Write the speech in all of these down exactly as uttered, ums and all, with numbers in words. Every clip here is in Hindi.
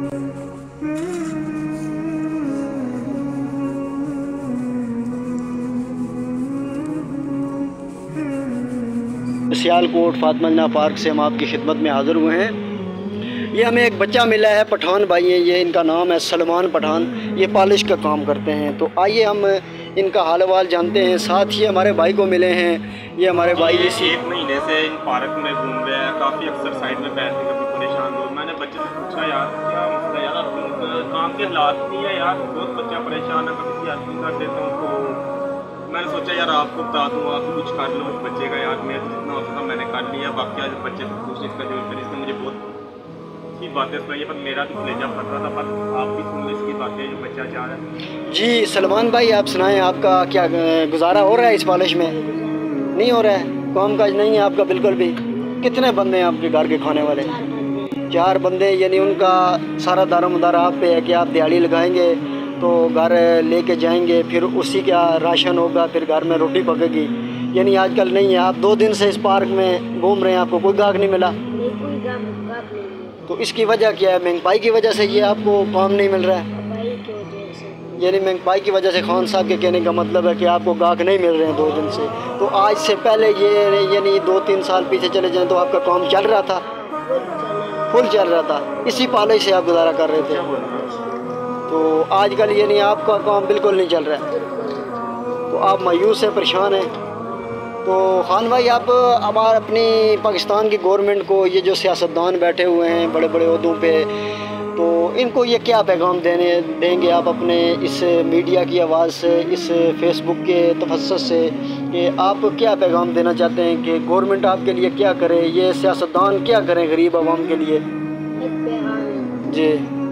सियालकोट फातिमा जनाह पार्क से हम आपकी खिदमत में हाज़िर हुए हैं। ये हमें एक बच्चा मिला है, पठान भाई है ये, इनका नाम है सलमान पठान। ये पॉलिश का काम करते हैं। तो आइए हम इनका हाल वाल जानते हैं। साथ ही हमारे भाई को मिले हैं। ये हमारे भाई इसी एक महीने से इन पार्क में घूम रहे हैं, काफ़ी अक्सर साइड में बैठते कभी परेशान हो। मैंने बच्चे से पूछा यार क्या मसला यार, काम के हालात नहीं है यार, बहुत बच्चा परेशान है, कभी की हेल्प कर देता हूँ। तो मैंने सोचा यार आपको बता दूँ, आप कुछ कर लो उस बच्चे का। यार मैं जितना हो सका मैंने कर लिया। बाकी आज बच्चे से पूछने इसका जो फिर इसने मुझे बहुत अच्छी बातें सुनाई, पर मेरा भी कलेजा फट रहा था। पर आप भी सुन लो इसकी बातें, जो बच्चा चाह रहा है। जी सलमान भाई, आप सुनाएं, आपका क्या गुजारा हो रहा है इस पॉलिश में? नहीं हो रहा है, काम काज नहीं है आपका बिल्कुल भी? कितने बंदे हैं आपके घर के खाने वाले? चार बंदे, यानी उनका सारा दारोमदार आप पे है कि आप दिहाड़ी लगाएंगे तो घर लेके जाएंगे, फिर उसी का राशन होगा, फिर घर में रोटी पकेगी। यानी आजकल नहीं है। आप दो दिन से इस पार्क में घूम रहे हैं, आपको कोई गाहक नहीं मिला? तो इसकी वजह क्या है? महंगाई की वजह से ये आपको काम नहीं मिल रहा है? यानी महंगाई की वजह से खान साहब के कहने का मतलब है कि आपको गाहक नहीं मिल रहे हैं दो दिन से। तो आज से पहले ये यानी दो तीन साल पीछे चले जाएं तो आपका काम चल रहा था, फुल चल रहा था, इसी पॉलिश से आप गुजारा कर रहे थे। तो आजकल यानी आपका काम बिल्कुल नहीं चल रहा है, तो आप मायूस हैं, परेशान हैं। तो खान भाई, आप हमारे अपनी पाकिस्तान की गवर्नमेंट को, ये जो सियासतदान बैठे हुए हैं बड़े बड़े ओहदों पे, तो इनको ये क्या पैगाम देने देंगे आप अपने इस मीडिया की आवाज़ से, इस फेसबुक के तफस्सुस से, कि आप क्या पैगाम देना चाहते हैं कि गवर्नमेंट आपके लिए क्या करे, ये सियासतदान क्या करें गरीब आवाम के लिए? जी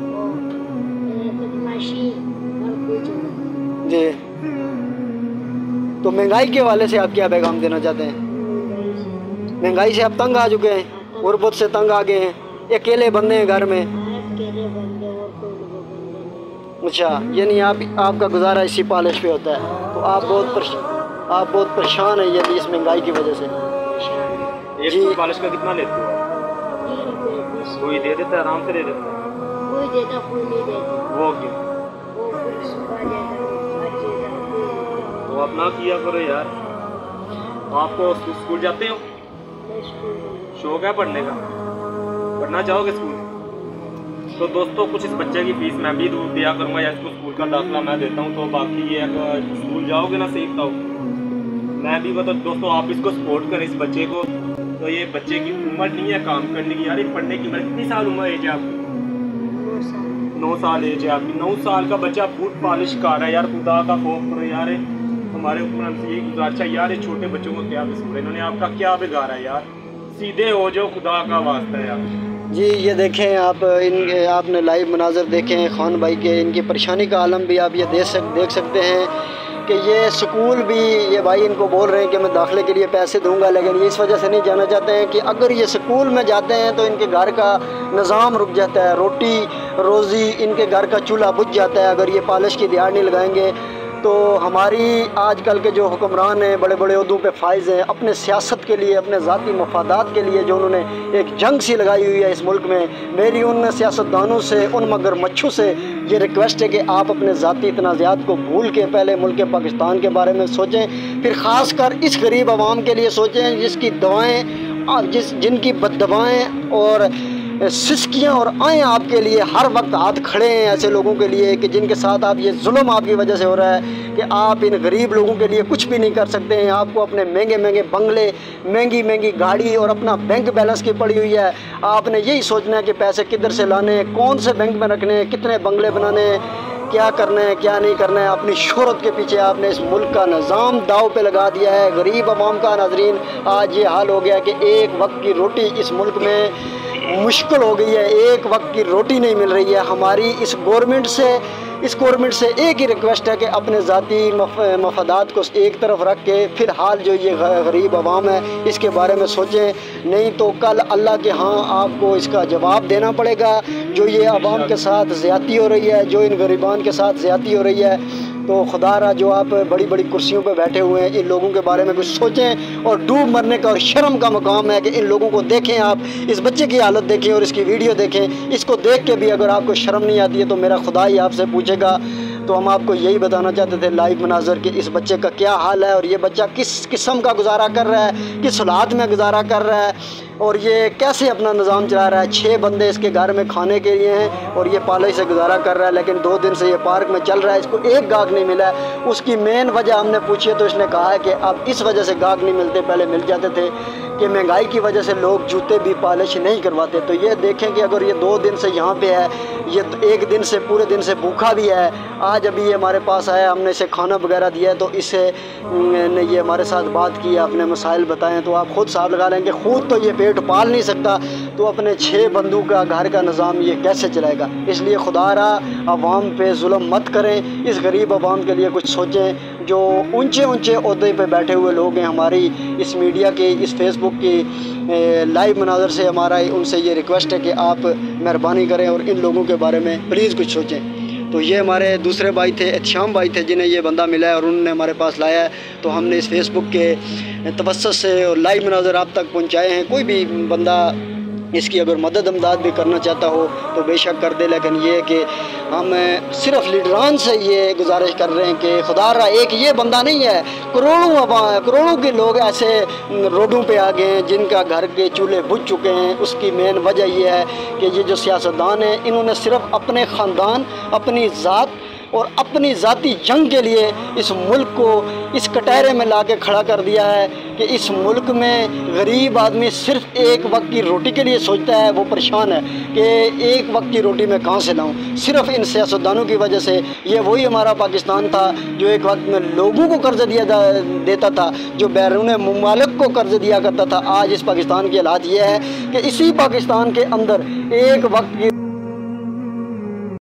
जी। तो महंगाई के हवाले से आप क्या पैगाम देना चाहते हैं? महंगाई से आप तंग आ चुके हैं, गुर्बत से तंग आ गए हैं, अकेले बंदे हैं घर में। अच्छा, यानी आप आपका गुजारा इसी पॉलिश पे होता है। तो आप बहुत परेशान आप बहुत परेशान हैं यदि इस महंगाई की वजह से। जी, पॉलिश का कितना लेते हो? कोई दे देता है, आराम से दे देता है, कोई देता कोई नहीं देता। वो क्यों? तो अपना किया करो यार। आपको स्कूल जाते हो? शौक है पढ़ने का? पढ़ना चाहोगे स्कूल? तो दोस्तों कुछ इस बच्चे की फीस मैं भी दिया करूँगा, या इसको स्कूल का दाखिला मैं देता हूँ। तो बाकी ये स्कूल जाओगे ना, सीखता हूँ मैं भी। मतलब दोस्तों आप इसको सपोर्ट करें, इस बच्चे को। तो ये बच्चे की उम्र नहीं है काम करने की यार, पढ़ने की उम्र। कितनी साल उम्र एज है आपकी? नौ साल एज है आपकी। नौ साल का बच्चा बूट पॉलिश कर रहा है यार, खुदा का खौफ करो यार। हमारे हुक्मरान से यही गुजारिश है यार, ये छोटे बच्चों को क्या कसूर है, इन्होंने आपका क्या बिगाड़ा है यार? सीधे हो जो, खुदा का वास्ता है यार। जी ये देखें आप, इन आपने लाइव मनाजर देखे हैं खान भाई के, इनकी परेशानी का आलम भी आप ये देख सक देख सकते हैं कि ये स्कूल भी, ये भाई इनको बोल रहे हैं कि मैं दाखिले के लिए पैसे दूंगा, लेकिन ये इस वजह से नहीं जाना चाहते हैं कि अगर ये स्कूल में जाते हैं तो इनके घर का निज़ाम रुक जाता है, रोटी रोज़ी इनके घर का चूल्हा बुझ जाता है। अगर ये पॉलिश की दिहाड़ नहीं लगाएंगे तो हमारी आजकल के जो हुक्मरान हैं, बड़े बड़े ओहदों पे फाइज हैं, अपने सियासत के लिए, अपने ज़ाती मफादात के लिए जो उन्होंने एक जंग सी लगाई हुई है इस मुल्क में, मेरी उन सियासतदानों से, उन मगरमच्छों से ये रिक्वेस्ट है कि आप अपने ज़ाती तनाज़ात को भूल के पहले मुल्क पाकिस्तान के बारे में सोचें, फिर ख़ास कर इस गरीब आवाम के लिए सोचें जिसकी दवाएँ जिस जिनकी बद्दवाएँ और सिस्कियाँ और आएँ आपके लिए हर वक्त हाथ खड़े हैं ऐसे लोगों के लिए कि जिनके साथ आप ये जुल्म आपकी वजह से हो रहा है कि आप इन गरीब लोगों के लिए कुछ भी नहीं कर सकते हैं। आपको अपने महंगे महंगे बंगले, महंगी महंगी गाड़ी और अपना बैंक बैलेंस की पड़ी हुई है। आपने यही सोचना है कि पैसे किधर से लाने हैं, कौन से बैंक में रखने हैं, कितने बंगले बनाने हैं, क्या करना है क्या नहीं करना है। अपनी शोहरत के पीछे आपने इस मुल्क का निज़ाम दाव पे लगा दिया है। गरीब आवाम का नाज़रीन आज ये हाल हो गया कि एक वक्त की रोटी इस मुल्क में मुश्किल हो गई है, एक वक्त की रोटी नहीं मिल रही है। हमारी इस गवर्नमेंट से इस गवर्नमेंट से एक ही रिक्वेस्ट है कि अपने ज़ाती मफ, मफादात को एक तरफ रख के फ़िलहाल जो ये गरीब आवाम है इसके बारे में सोचें, नहीं तो कल अल्लाह के यहाँ आपको इसका जवाब देना पड़ेगा। जो ये आवाम के साथ ज़्यादती हो रही है, जो इन गरीबान के साथ ज़्यादती हो रही है, तो खुदारा जो आप बड़ी बड़ी कुर्सियों पर बैठे हुए हैं, इन लोगों के बारे में कुछ सोचें। और डूब मरने का और शर्म का मकाम है कि इन लोगों को देखें, आप इस बच्चे की हालत देखें और इसकी वीडियो देखें। इसको देख के भी अगर आपको शर्म नहीं आती है तो मेरा खुदा ही आपसे पूछेगा। तो हम आपको यही बताना चाहते थे लाइव मनाजर कि इस बच्चे का क्या हाल है और ये बच्चा किस किस्म का गुजारा कर रहा है, किस हालात में गुजारा कर रहा है और ये कैसे अपना निज़ाम चला रहा है। छः बंदे इसके घर में खाने के लिए हैं और ये पाले से गुजारा कर रहा है, लेकिन दो दिन से ये पार्क में चल रहा है, इसको एक गाहक नहीं मिला है। उसकी मेन वजह हमने पूछी है तो इसने कहा है कि अब इस वजह से गाहक नहीं मिलते, पहले मिल जाते थे, कि महंगाई की वजह से लोग जूते भी पॉलिश नहीं करवाते। तो ये देखें कि अगर ये दो दिन से यहाँ पे है, ये एक दिन से पूरे दिन से भूखा भी है। आज अभी ये हमारे पास आया, हमने इसे खाना वगैरह दिया है, तो इससे ने ये हमारे साथ बात की, अपने मसाइल बताएं। तो आप ख़ुद साफ लगा लेंगे, खुद तो ये पेट पाल नहीं सकता तो अपने छः बंदू का घर का निज़ाम ये कैसे चलाएगा। इसलिए खुदारा अवाम पे जुल्म मत करें, इस गरीब अवाम के लिए कुछ सोचें। जो ऊंचे ऊंचे ओहदे पे बैठे हुए लोग हैं, हमारी इस मीडिया के, इस फेसबुक की लाइव मनाजर से हमारा उनसे ये रिक्वेस्ट है कि आप मेहरबानी करें और इन लोगों के बारे में प्लीज़ कुछ सोचें। तो ये हमारे दूसरे भाई थे, एहतिशाम भाई थे, जिन्हें ये बंदा मिला है और उन्होंने हमारे पास लाया है। तो हमने इस फेसबुक के तवस्सुत से और लाइव मनाजर आप तक पहुँचाए हैं। कोई भी बंदा इसकी अगर मदद अमदाद भी करना चाहता हो तो बेशक कर दे, लेकिन ये है कि हम सिर्फ लीडरान से ये गुजारिश कर रहे हैं कि खुदारा एक ये बंदा नहीं है, करोड़ों करोड़ों के लोग ऐसे रोडों पे आ गए हैं जिनका घर के चूल्हे बुझ चुके हैं। उसकी मेन वजह यह है कि ये जो सियासतदान हैं, इन्होंने सिर्फ अपने ख़ानदान, अपनी ज़ात और अपनी ज़ाती जंग के लिए इस मुल्क को इस कटहरे में ला के खड़ा कर दिया है कि इस मुल्क में गरीब आदमी सिर्फ एक वक्त की रोटी के लिए सोचता है। वो परेशान है कि एक वक्त की रोटी मैं कहाँ से लाऊं। सिर्फ इन सियासतदानों की वजह से ये वही हमारा पाकिस्तान था जो एक वक्त में लोगों को कर्ज दिया देता था, जो बैरून मुमालिक को कर्ज दिया करता था। आज इस पाकिस्तान की हालात ये है कि इसी पाकिस्तान के अंदर एक वक्त की